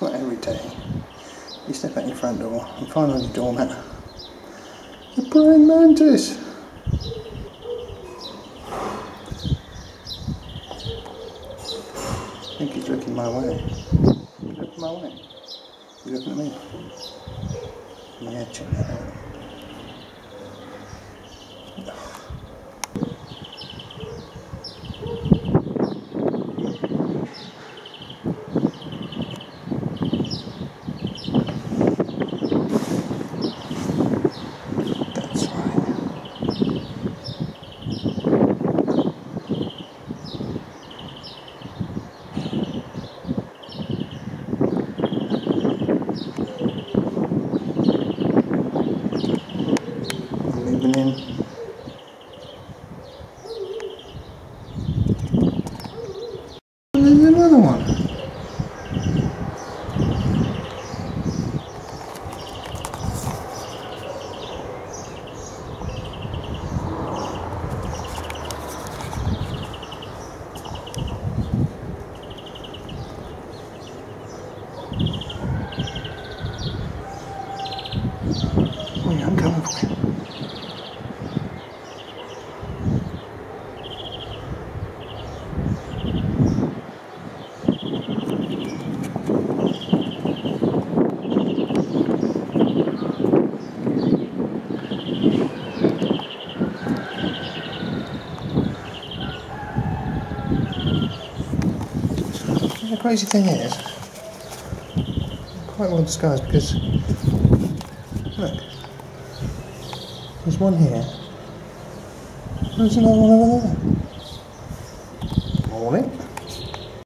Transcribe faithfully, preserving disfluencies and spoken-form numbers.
It's not every day you step out your front door and find on your doormat a praying mantis. I think he's looking my way. He's looking my way. He's looking at me. Yeah, check that out. Moving in. And there's another one. Oh yeah, I'm coming for you. The crazy thing is, I'm quite well disguised because, look, there's one here, there's another one over there.